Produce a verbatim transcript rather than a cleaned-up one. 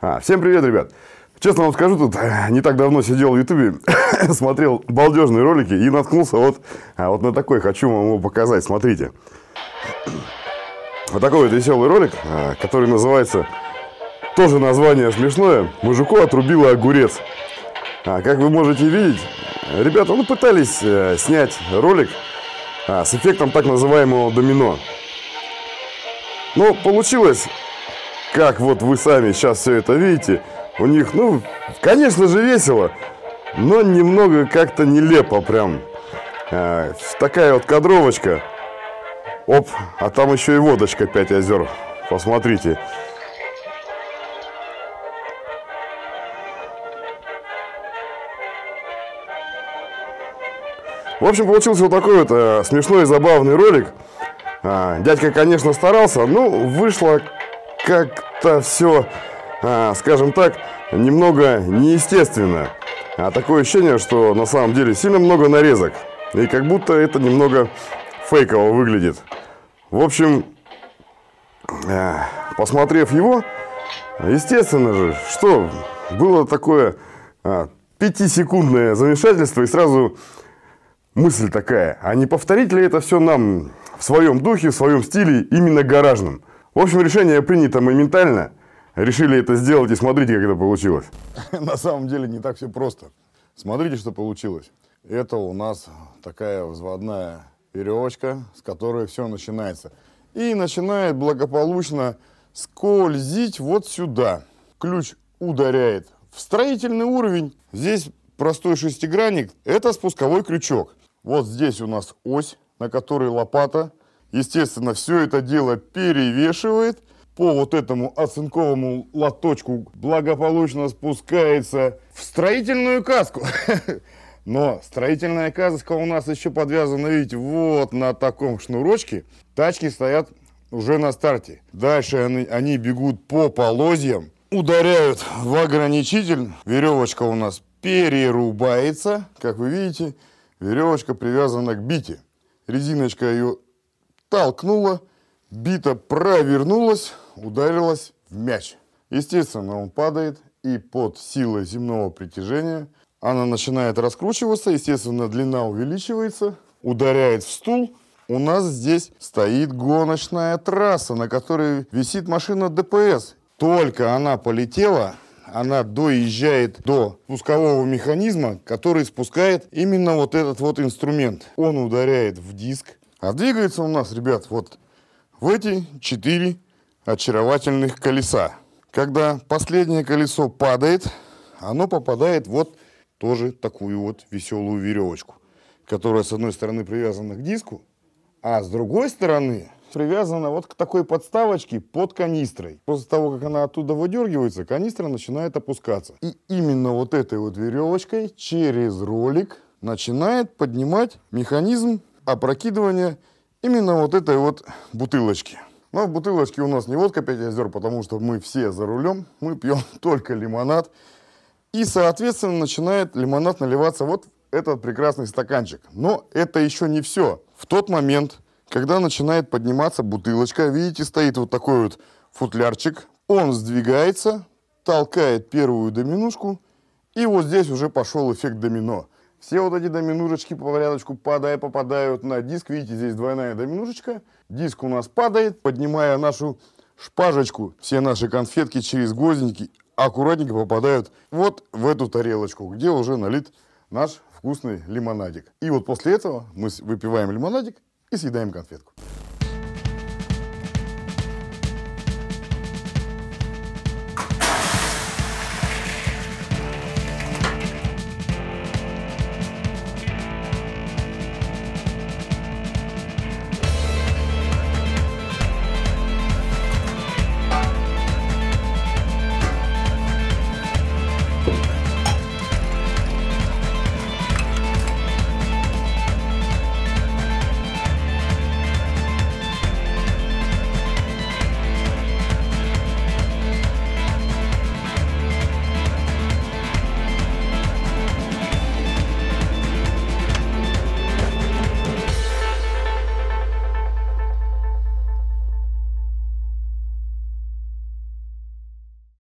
А, всем привет, ребят! Честно вам скажу, тут не так давно сидел в ютубе, смотрел балдежные ролики и наткнулся вот, вот на такой. Хочу вам его показать, смотрите. Вот такой вот веселый ролик, который называется, тоже название смешное, «Мужику отрубило огурец». А, как вы можете видеть, ребята ну, пытались снять ролик а, с эффектом так называемого домино. Но получилось, как вот вы сами сейчас все это видите, у них, ну, конечно же, весело, но немного как-то нелепо прям. А, такая вот кадровочка. Оп, а там еще и водочка пять озер. Посмотрите. В общем, получился вот такой вот а, смешной и забавный ролик. А, дядька, конечно, старался, но вышло как-то все, а, скажем так, немного неестественно. А такое ощущение, что на самом деле сильно много нарезок. И как будто это немного фейково выглядит. В общем, а, посмотрев его, естественно же, что было такое а, пятисекундное замешательство и сразу мысль такая, а не повторить ли это все нам в своем духе, в своем стиле, именно гаражном? В общем, решение принято моментально. Решили это сделать и смотрите, как это получилось. На самом деле не так все просто. Смотрите, что получилось. Это у нас такая взводная веревочка, с которой все начинается. И начинает благополучно скользить вот сюда. Ключ ударяет в строительный уровень. Здесь простой шестигранник. Это спусковой крючок. Вот здесь у нас ось, на которой лопата. Естественно, все это дело перевешивает. По вот этому оцинковому лоточку благополучно спускается в строительную каску. Но строительная каска у нас еще подвязана, видите, вот на таком шнурочке. Тачки стоят уже на старте. Дальше они, они бегут по полозьям, ударяют в ограничитель. Веревочка у нас перерубается. Как вы видите, веревочка привязана к бите. Резиночка ее толкнула, бита провернулась, ударилась в мяч. Естественно, он падает, и под силой земного притяжения она начинает раскручиваться. Естественно, длина увеличивается, ударяет в стул. У нас здесь стоит гоночная трасса, на которой висит машина ДПС. Только она полетела, она доезжает до спускового механизма, который спускает именно вот этот вот инструмент. Он ударяет в диск. А двигается у нас, ребят, вот в эти четыре очаровательных колеса. Когда последнее колесо падает, оно попадает вот тоже такую вот веселую веревочку, которая с одной стороны привязана к диску, а с другой стороны привязана вот к такой подставочке под канистрой. После того, как она оттуда выдергивается, канистра начинает опускаться. И именно вот этой вот веревочкой через ролик начинает поднимать механизм опрокидывания именно вот этой вот бутылочки. Но в бутылочке у нас не водка пять озер, потому что мы все за рулем, мы пьем только лимонад. И, соответственно, начинает лимонад наливаться вот в этот прекрасный стаканчик. Но это еще не все. В тот момент, когда начинает подниматься бутылочка, видите, стоит вот такой вот футлярчик, он сдвигается, толкает первую доминушку, и вот здесь уже пошел эффект домино. Все вот эти доминушечки по порядочку падая, попадают на диск. Видите, здесь двойная доминушечка. Диск у нас падает, поднимая нашу шпажечку. Все наши конфетки через гвоздики аккуратненько попадают вот в эту тарелочку, где уже налит наш вкусный лимонадик. И вот после этого мы выпиваем лимонадик и съедаем конфетку.